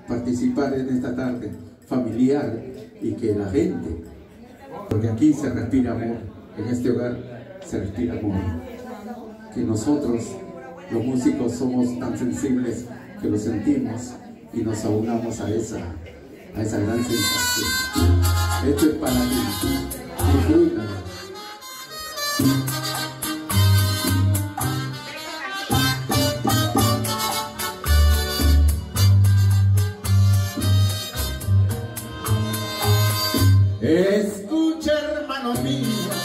participar en esta tarde familiar y que la gente, porque aquí se respira amor, en este hogar se respira amor, que nosotros los músicos somos tan sensibles que lo sentimos y nos aunamos a esa gran sensación. Esto es para ti, disfrútalo. Escucha, hermano mío,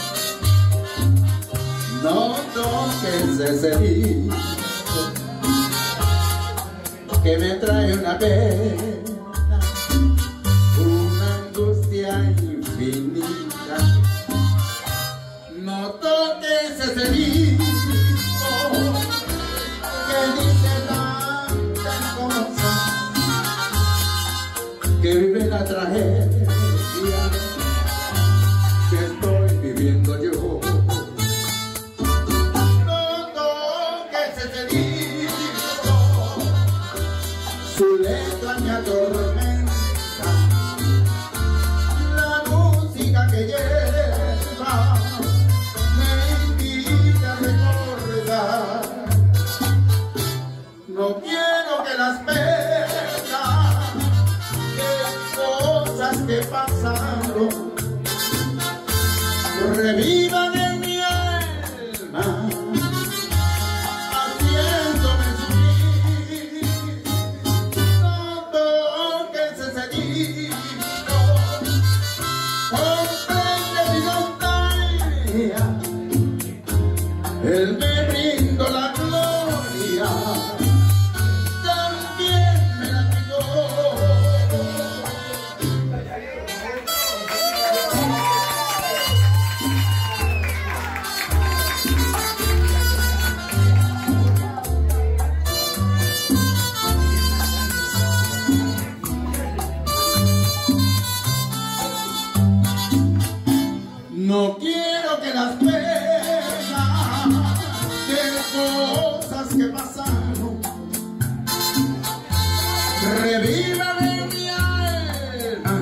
no toques ese disco que me trae una pena, una angustia infinita. No toques ese disco que dice tantas cosas, que vive la tragedia que estoy viviendo yo. No toques ese disco, su letra me atormenta, la música que lleva me invita a recordar. No quiero que las penas, que cosas que pasaron, revivan en mi alma, haciéndome sufrir. No toques ese disco, comprende mi nostalgia, él me brindó la gloria, también me la quitó. No quiero que las penas, que cosas que pasaron, revivan en mi alma,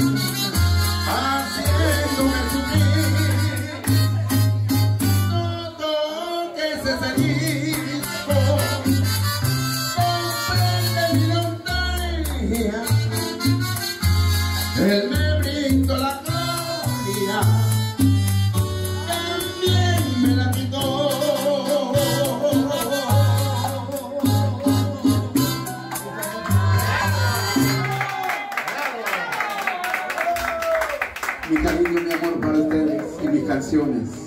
haciéndome sufrir. No toques ese disco, comprende mi nostalgia, él me brindó la gloria, me la quitó. Mi cariño, mi amor para ustedes y mis canciones.